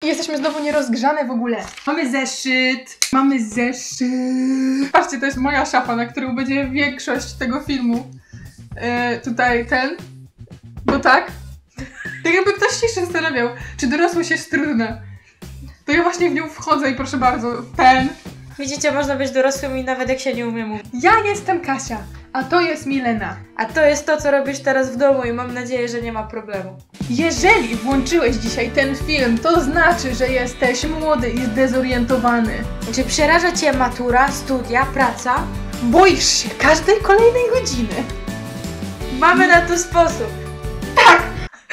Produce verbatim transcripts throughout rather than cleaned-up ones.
I jesteśmy znowu nierozgrzane w ogóle. Mamy zeszyt, mamy zeszyt. Patrzcie, to jest moja szafa, na którą będzie większość tego filmu. Yy, tutaj ten. Bo tak. Tak jakby ktoś się jeszcze zastanawiał, czy dorosłość jest trudna. To ja właśnie w nią wchodzę i proszę bardzo, ten. Widzicie, można być dorosłym i nawet jak się nie umie mówić. Ja jestem Kasia, a to jest Milena. A to jest to, co robisz teraz w domu i mam nadzieję, że nie ma problemu. Jeżeli włączyłeś dzisiaj ten film, to znaczy, że jesteś młody i zdezorientowany. Czy przeraża cię matura, studia, praca? Boisz się każdej kolejnej godziny. Mamy na to sposób. Tak!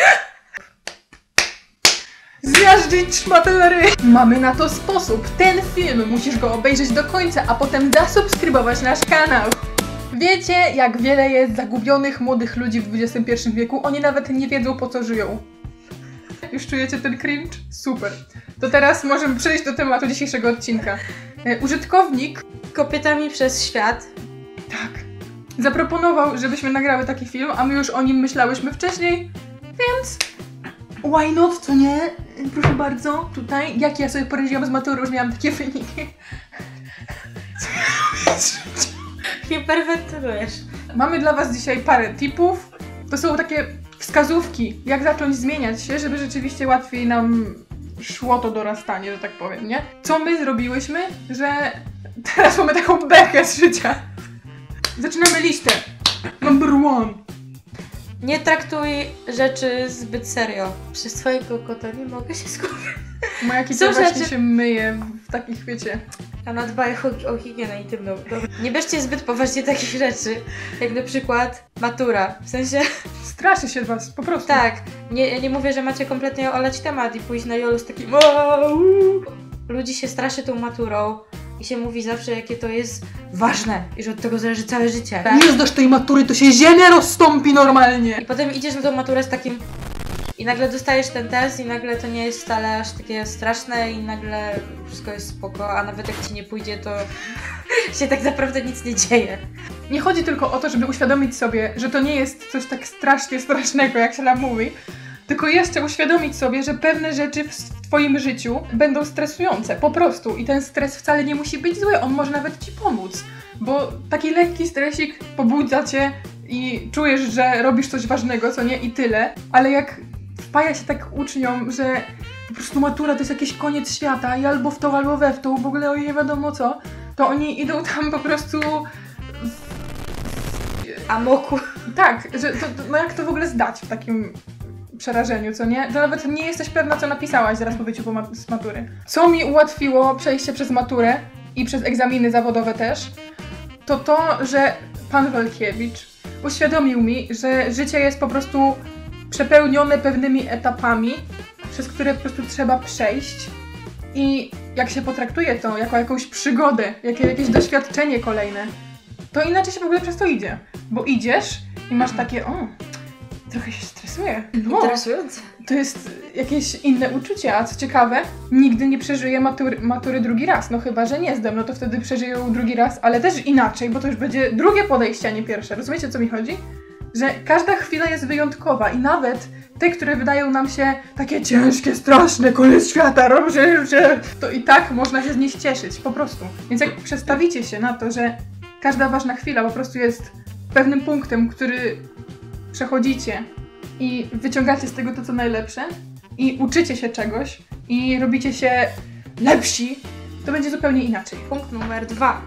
Zmiażdżyć szmatelery! Mamy na to sposób. Ten film musisz go obejrzeć do końca, a potem zasubskrybować nasz kanał. Wiecie, jak wiele jest zagubionych młodych ludzi w dwudziestym pierwszym wieku? Oni nawet nie wiedzą, po co żyją. Już czujecie ten cringe? Super. To teraz możemy przejść do tematu dzisiejszego odcinka. E, użytkownik... Kobietami przez świat. Tak. Zaproponował, żebyśmy nagrały taki film, a my już o nim myślałyśmy wcześniej, więc... Why not, co nie? Proszę bardzo, tutaj. Jak ja sobie poradziłam z maturą, już miałam takie wyniki. Hiperwentylujesz. Mamy dla was dzisiaj parę tipów. To są takie wskazówki, jak zacząć zmieniać się, żeby rzeczywiście łatwiej nam szło to dorastanie, że tak powiem, nie? Co my zrobiłyśmy, że teraz mamy taką bekę z życia. Zaczynamy listę. Number one. Nie traktuj rzeczy zbyt serio. Przez twojego kota nie mogę się skupić. Moja kita właśnie się myje w takich, wiecie... Ona dba o, o higienę intymną. Dobra. Nie bierzcie zbyt poważnie takich rzeczy, jak na przykład matura. W sensie... Straszę się was, po prostu. Tak. Nie, nie mówię, że macie kompletnie olać temat i pójść na jolo z takim... Ludzi się straszy tą maturą i się mówi zawsze, jakie to jest ważne i że od tego zależy całe życie. Tak? Nie zdasz tej matury, to się ziemia rozstąpi normalnie. I potem idziesz na tą maturę z takim... I nagle dostajesz ten test i nagle to nie jest wcale aż takie straszne i nagle wszystko jest spoko, a nawet jak ci nie pójdzie, to się tak naprawdę nic nie dzieje. Nie chodzi tylko o to, żeby uświadomić sobie, że to nie jest coś tak strasznie strasznego, jak się nam mówi, tylko jeszcze uświadomić sobie, że pewne rzeczy w twoim życiu będą stresujące, po prostu. I ten stres wcale nie musi być zły, on może nawet ci pomóc. Bo taki lekki stresik pobudza cię i czujesz, że robisz coś ważnego, co nie? I tyle. Ale jak wpaja się tak uczniom, że po prostu matura to jest jakiś koniec świata i albo w to, albo we w to, w ogóle o nie wiadomo co, to oni idą tam po prostu w... amoku. Tak, że to, no jak to w ogóle zdać w takim przerażeniu, co nie? To nawet nie jesteś pewna, co napisałaś zaraz po wyjściu po mat- z matury. Co mi ułatwiło przejście przez maturę i przez egzaminy zawodowe też, to to, że pan Walkiewicz uświadomił mi, że życie jest po prostu przepełnione pewnymi etapami, przez które po prostu trzeba przejść i jak się potraktuje to jako jakąś przygodę, jako jakieś doświadczenie kolejne, to inaczej się w ogóle przez to idzie. Bo idziesz i masz takie, o, trochę się stresuję. No, interesujące. To jest jakieś inne uczucie, a co ciekawe, nigdy nie przeżyję matury, matury drugi raz, no chyba, że nie zdam, no to wtedy przeżyję ją drugi raz, ale też inaczej, bo to już będzie drugie podejście, a nie pierwsze. Rozumiecie, o co mi chodzi? Że każda chwila jest wyjątkowa i nawet te, które wydają nam się takie ciężkie, straszne, koniec świata, robię się, to i tak można się z nich cieszyć, po prostu. Więc jak przestawicie się na to, że każda ważna chwila po prostu jest pewnym punktem, który przechodzicie i wyciągacie z tego to, co najlepsze i uczycie się czegoś i robicie się lepsi, to będzie zupełnie inaczej. Punkt numer dwa.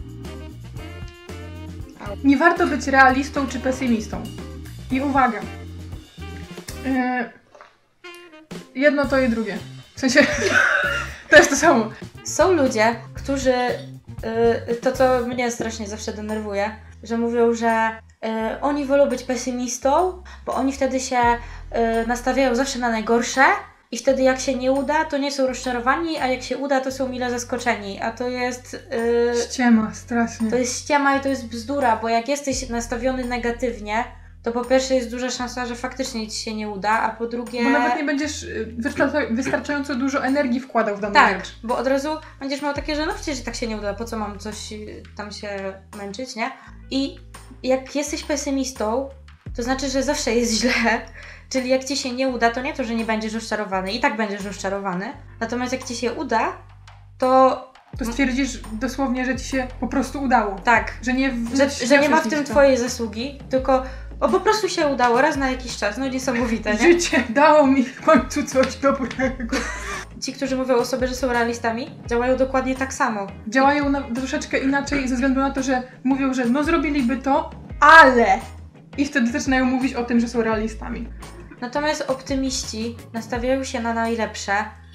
Nie warto być realistą czy pesymistą. I uwaga. Yy, jedno to i drugie. W sensie, to jest to samo. Są ludzie, którzy, yy, to co mnie strasznie zawsze denerwuje, że mówią, że yy, oni wolą być pesymistą, bo oni wtedy się yy, nastawiają zawsze na najgorsze i wtedy jak się nie uda, to nie są rozczarowani, a jak się uda, to są mile zaskoczeni, a to jest... Yy, ściema, strasznie. To jest ściema i to jest bzdura, bo jak jesteś nastawiony negatywnie, to po pierwsze jest duża szansa, że faktycznie ci się nie uda, a po drugie... Bo nawet nie będziesz wystarczająco dużo energii wkładał w daną tak, rzecz. bo od razu będziesz miał takie, że no przecież tak się nie uda, po co mam coś tam się męczyć, nie? I jak jesteś pesymistą, to znaczy, że zawsze jest źle. Czyli jak ci się nie uda, to nie to, że nie będziesz rozczarowany. I tak będziesz rozczarowany. Natomiast jak ci się uda, to... To stwierdzisz dosłownie, że ci się po prostu udało. Tak. Że nie, że, że nie ma w tym twojej zasługi, tylko o, po prostu się udało raz na jakiś czas. No niesamowite, nie? Życie dało mi w końcu coś dobrego. Ci, którzy mówią o sobie, że są realistami, działają dokładnie tak samo. Działają na, troszeczkę inaczej ze względu na to, że mówią, że no zrobiliby to, ale... I wtedy zaczynają mówić o tym, że są realistami. Natomiast optymiści nastawiają się na najlepsze,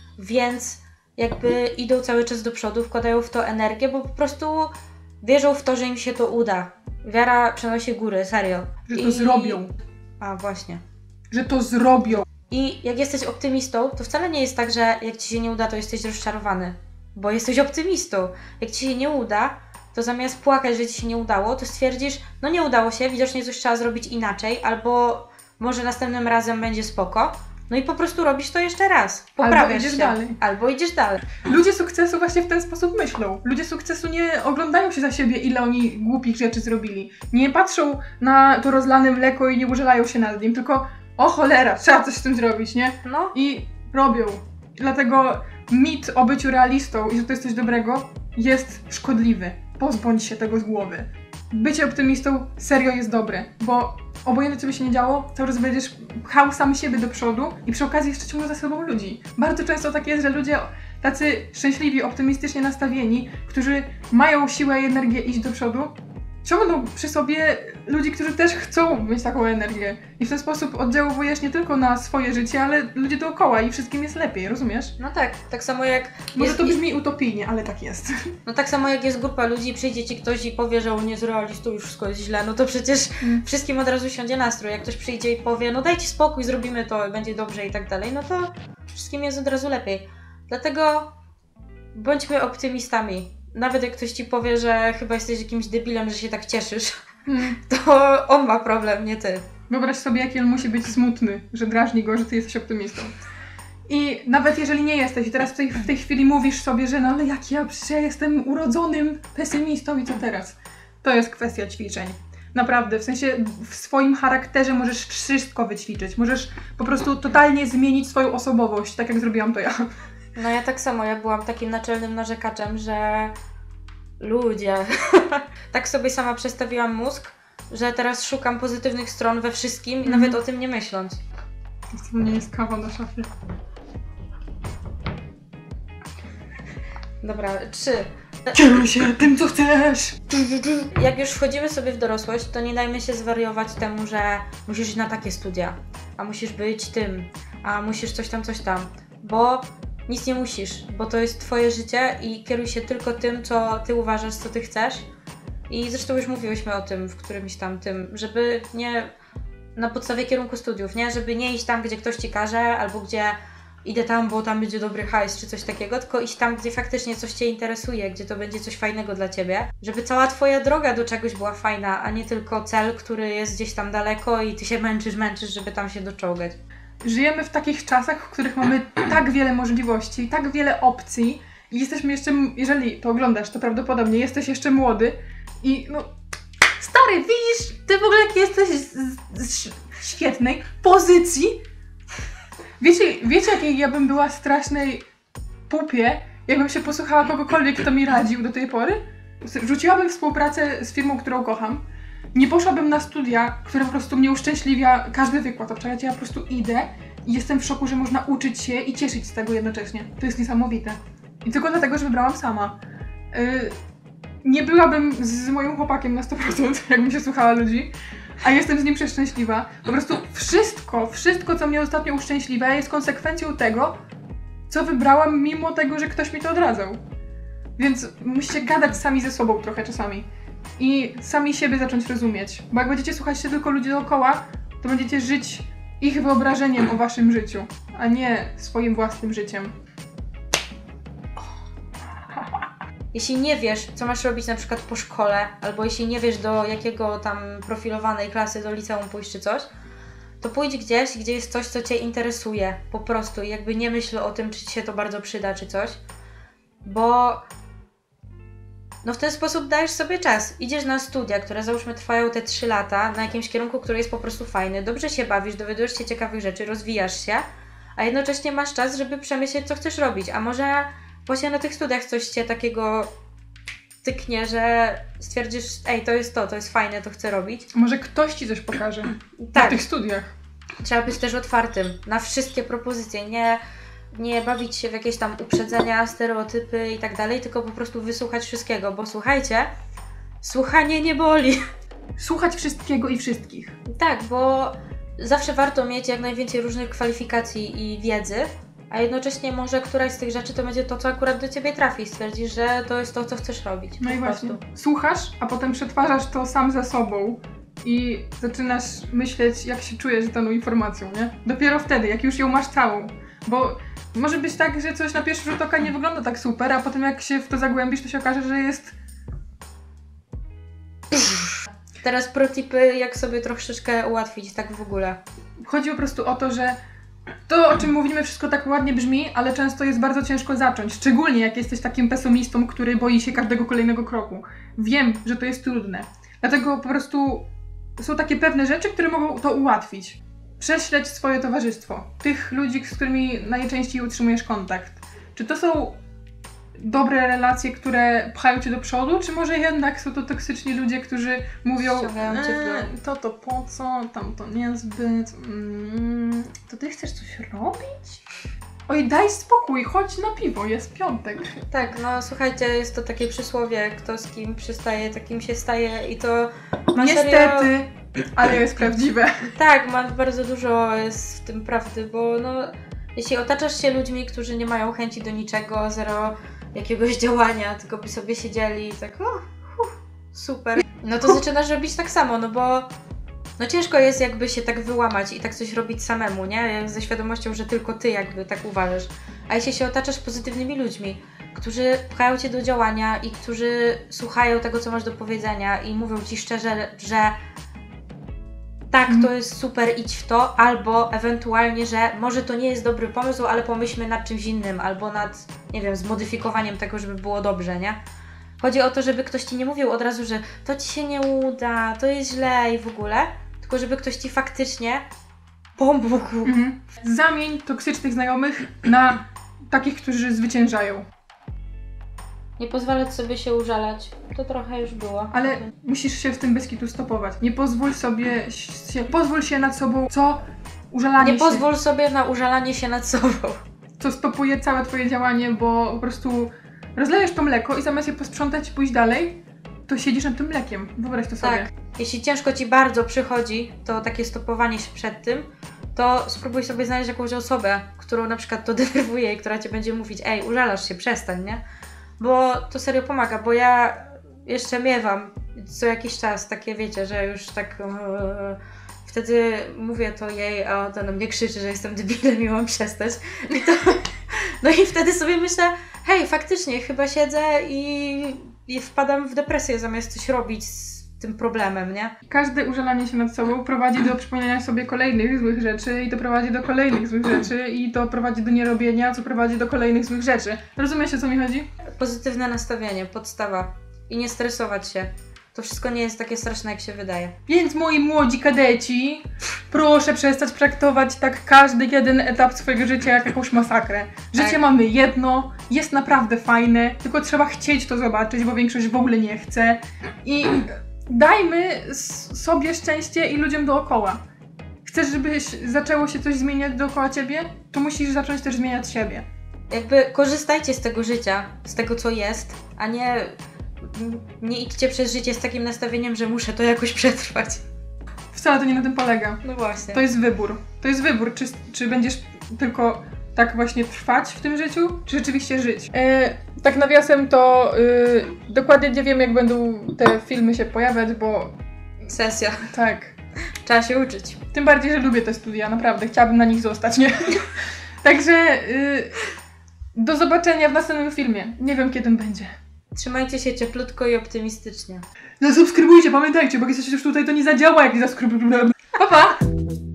więc jakby idą cały czas do przodu, wkładają w to energię, bo po prostu wierzą w to, że im się to uda. Wiara przenosi góry, serio. Że to I... zrobią. A, właśnie. Że to zrobią. I jak jesteś optymistą, to wcale nie jest tak, że jak ci się nie uda, to jesteś rozczarowany. Bo jesteś optymistą. Jak ci się nie uda, to zamiast płakać, że ci się nie udało, to stwierdzisz, no nie udało się, widocznie coś trzeba zrobić inaczej, albo może następnym razem będzie spoko. No i po prostu robisz to jeszcze raz. Poprawiasz Albo idziesz się. dalej. Albo idziesz dalej. Ludzie sukcesu właśnie w ten sposób myślą. Ludzie sukcesu nie oglądają się za siebie, ile oni głupich rzeczy zrobili. Nie patrzą na to rozlane mleko i nie użalają się nad nim, tylko o cholera, trzeba coś z tym zrobić, nie? No. I robią. Dlatego mit o byciu realistą i że to jest coś dobrego jest szkodliwy. Pozbądź się tego z głowy. Bycie optymistą serio jest dobre, bo obojętnie co by się nie działo, cały czas będziesz pchał sam siebie do przodu i przy okazji jeszcze ciągnął za sobą ludzi. Bardzo często tak jest, że ludzie tacy szczęśliwi, optymistycznie nastawieni, którzy mają siłę i energię iść do przodu, ciągną przy sobie ludzi, którzy też chcą mieć taką energię. I w ten sposób oddziałujesz nie tylko na swoje życie, ale ludzi dookoła i wszystkim jest lepiej, rozumiesz? No tak, tak samo jak... Może jest, to brzmi utopijnie, ale tak jest. No tak samo jak jest grupa ludzi, przyjdzie ci ktoś i powie, że on jest realistą, już wszystko jest źle, no to przecież Mm. wszystkim od razu siądzie nastrój. Jak ktoś przyjdzie i powie, no dajcie spokój, zrobimy to, będzie dobrze i tak dalej, no to wszystkim jest od razu lepiej. Dlatego bądźmy optymistami. Nawet jak ktoś ci powie, że chyba jesteś jakimś debilem, że się tak cieszysz, Hmm. to on ma problem, nie ty. Wyobraź sobie, jaki on musi być smutny, że drażni go, że ty jesteś optymistą. I nawet jeżeli nie jesteś, i teraz w tej, w tej chwili mówisz sobie, że no ale jak ja, przecież ja jestem urodzonym pesymistą i co teraz? To jest kwestia ćwiczeń. Naprawdę, w sensie w swoim charakterze możesz wszystko wyćwiczyć. Możesz po prostu totalnie zmienić swoją osobowość, tak jak zrobiłam to ja. No ja tak samo, ja byłam takim naczelnym narzekaczem, że ludzie. Tak sobie sama przestawiłam mózg, że teraz szukam pozytywnych stron we wszystkim i Mhm. nawet o tym nie myśląc. To nie jest kawa na szafie. Dobra, trzy. Kieruj się tym, co chcesz! Jak już wchodzimy sobie w dorosłość, to nie dajmy się zwariować temu, że musisz iść na takie studia, a musisz być tym, a musisz coś tam, coś tam, bo nic nie musisz, bo to jest twoje życie i kieruj się tylko tym, co ty uważasz, co ty chcesz. I zresztą już mówiłyśmy o tym w którymś tam tym, żeby nie na podstawie kierunku studiów, nie? Żeby nie iść tam, gdzie ktoś ci każe, albo gdzie idę tam, bo tam będzie dobry hajs, czy coś takiego, tylko iść tam, gdzie faktycznie coś cię interesuje, gdzie to będzie coś fajnego dla ciebie. Żeby cała twoja droga do czegoś była fajna, a nie tylko cel, który jest gdzieś tam daleko i ty się męczysz, męczysz, żeby tam się doczołgać. Żyjemy w takich czasach, w których mamy tak wiele możliwości, tak wiele opcji i jesteśmy jeszcze, jeżeli to oglądasz, to prawdopodobnie jesteś jeszcze młody i no, stary, widzisz, ty w ogóle jak jesteś z, z, z świetnej pozycji. Wiecie, wiecie jakiej ja bym była strasznej pupie, jakbym się posłuchała kogokolwiek, kto mi radził do tej pory? Rzuciłabym współpracę z firmą, którą kocham. Nie poszłabym na studia, które po prostu mnie uszczęśliwia każdy wykład. Obczajcie, ja po prostu idę i jestem w szoku, że można uczyć się i cieszyć z tego jednocześnie. To jest niesamowite. I tylko dlatego, że wybrałam sama. Yy, nie byłabym z moim chłopakiem na sto procent, jakbym się słuchała ludzi, a jestem z nim przeszczęśliwa. Po prostu wszystko, wszystko, co mnie ostatnio uszczęśliwia, jest konsekwencją tego, co wybrałam, mimo tego, że ktoś mi to odradzał. Więc musicie gadać sami ze sobą trochę czasami. I sami siebie zacząć rozumieć. Bo jak będziecie słuchać się tylko ludzi dookoła, to będziecie żyć ich wyobrażeniem o waszym życiu, a nie swoim własnym życiem. Jeśli nie wiesz, co masz robić na przykład po szkole, albo jeśli nie wiesz, do jakiego tam profilowanej klasy, do liceum pójść czy coś, to pójdź gdzieś, gdzie jest coś, co cię interesuje. Po prostu. I jakby nie myśl o tym, czy ci się to bardzo przyda, czy coś. Bo no w ten sposób dajesz sobie czas. Idziesz na studia, które załóżmy trwają te trzy lata, na jakimś kierunku, który jest po prostu fajny, dobrze się bawisz, dowiadujesz się ciekawych rzeczy, rozwijasz się, a jednocześnie masz czas, żeby przemyśleć, co chcesz robić. A może właśnie na tych studiach coś cię takiego tyknie, że stwierdzisz, ej, to jest to, to jest fajne, to chcę robić. Może ktoś ci coś pokaże Tak. na tych studiach. Trzeba być też otwartym na wszystkie propozycje, nie, nie bawić się w jakieś tam uprzedzenia, stereotypy i tak dalej, tylko po prostu wysłuchać wszystkiego, bo słuchajcie, słuchanie nie boli. Słuchać wszystkiego i wszystkich. Tak, bo zawsze warto mieć jak najwięcej różnych kwalifikacji i wiedzy, a jednocześnie może któraś z tych rzeczy to będzie to, co akurat do Ciebie trafi. Stwierdzisz, że to jest to, co chcesz robić. No po i właśnie. prostu. Słuchasz, a potem przetwarzasz to sam ze sobą i zaczynasz myśleć, jak się czujesz z daną informacją, nie? Dopiero wtedy, jak już ją masz całą. Bo może być tak, że coś na pierwszy rzut oka nie wygląda tak super, a potem jak się w to zagłębisz, to się okaże, że jest... Teraz protipy, jak sobie troszeczkę ułatwić, tak w ogóle. Chodzi po prostu o to, że to, o czym mówimy, wszystko tak ładnie brzmi, ale często jest bardzo ciężko zacząć. Szczególnie jak jesteś takim pesymistą, który boi się każdego kolejnego kroku. Wiem, że to jest trudne. Dlatego po prostu są takie pewne rzeczy, które mogą to ułatwić. Prześledź swoje towarzystwo. Tych ludzi, z którymi najczęściej utrzymujesz kontakt. Czy to są dobre relacje, które pchają cię do przodu, czy może jednak są to toksyczni ludzie, którzy mówią Ściągają cię w dół. eee, to to po co, tam to niezbyt, mm, to ty chcesz coś robić? Oj, daj spokój, chodź na piwo, jest piątek. Tak, no słuchajcie, jest to takie przysłowie, kto z kim przystaje, takim się staje i to ma Niestety, serio... ale jest prawdziwe. Tak, ma bardzo dużo jest w tym prawdy, bo no jeśli otaczasz się ludźmi, którzy nie mają chęci do niczego, zero jakiegoś działania, tylko by sobie siedzieli i tak o, uf, super, no to zaczynasz robić tak samo, no bo no ciężko jest jakby się tak wyłamać i tak coś robić samemu, nie? Ze świadomością, że tylko ty jakby tak uważasz. A jeśli się otaczasz pozytywnymi ludźmi, którzy pchają cię do działania i którzy słuchają tego, co masz do powiedzenia i mówią ci szczerze, że tak, to jest super, idź w to, albo ewentualnie, że może to nie jest dobry pomysł, ale pomyślmy nad czymś innym, albo nad, nie wiem, zmodyfikowaniem tego, żeby było dobrze, nie? Chodzi o to, żeby ktoś ci nie mówił od razu, że to ci się nie uda, to jest źle i w ogóle, tylko żeby ktoś ci faktycznie pomógł. Mhm. Zamień toksycznych znajomych na takich, którzy zwyciężają. Nie pozwalać sobie się użalać. To trochę już było. Ale musisz się w tym bezkitu stopować. Nie pozwól sobie się, pozwól się nad sobą, co użalanie Nie się, pozwól sobie na użalanie się nad sobą. co stopuje całe twoje działanie, bo po prostu rozlejesz to mleko i zamiast je posprzątać i pójść dalej, to siedzisz nad tym mlekiem. Wyobraź to sobie. Tak. Jeśli ciężko ci bardzo przychodzi to takie stopowanie się przed tym, to spróbuj sobie znaleźć jakąś osobę, którą na przykład to denerwuje i która ci będzie mówić, ej, użalasz się, przestań, nie? Bo to serio pomaga, bo ja jeszcze miewam co jakiś czas takie, wiecie, że już tak yy, wtedy mówię to jej, a ona na mnie krzyczy, że jestem debilem i mam przestać. I to, no i wtedy sobie myślę, hej, faktycznie chyba siedzę i, i wpadam w depresję zamiast coś robić z tym problemem, nie? Każde użalanie się nad sobą prowadzi do przypomnienia sobie kolejnych złych rzeczy i to prowadzi do kolejnych złych rzeczy i to prowadzi do nierobienia, co prowadzi do kolejnych złych rzeczy. Rozumiesz, o co mi chodzi? Pozytywne nastawienie, podstawa. I nie stresować się. To wszystko nie jest takie straszne, jak się wydaje. Więc moi młodzi kadeci, proszę przestać traktować tak każdy jeden etap swojego życia jak jakąś masakrę. Życie Tak. mamy jedno, jest naprawdę fajne, tylko trzeba chcieć to zobaczyć, bo większość w ogóle nie chce. I dajmy s- sobie szczęście i ludziom dookoła. Chcesz, żebyś zaczęło się coś zmieniać dookoła ciebie? To musisz zacząć też zmieniać siebie. Jakby korzystajcie z tego życia, z tego co jest, a nie, nie idźcie przez życie z takim nastawieniem, że muszę to jakoś przetrwać. Wcale to nie na tym polega. No właśnie. To jest wybór. To jest wybór, czy, czy będziesz tylko tak właśnie trwać w tym życiu, czy rzeczywiście żyć. E, tak nawiasem to e, dokładnie nie wiem, jak będą te filmy się pojawiać, bo Sesja. tak. Trzeba się uczyć. Tym bardziej, że lubię te studia, naprawdę. Chciałabym na nich zostać, nie? Także y, do zobaczenia w następnym filmie. Nie wiem, kiedy będzie. Trzymajcie się cieplutko i optymistycznie. Zasubskrybujcie, pamiętajcie, bo jak jesteście już tutaj, to nie zadziała, jak nie zasubskrybujecie. Pa, pa!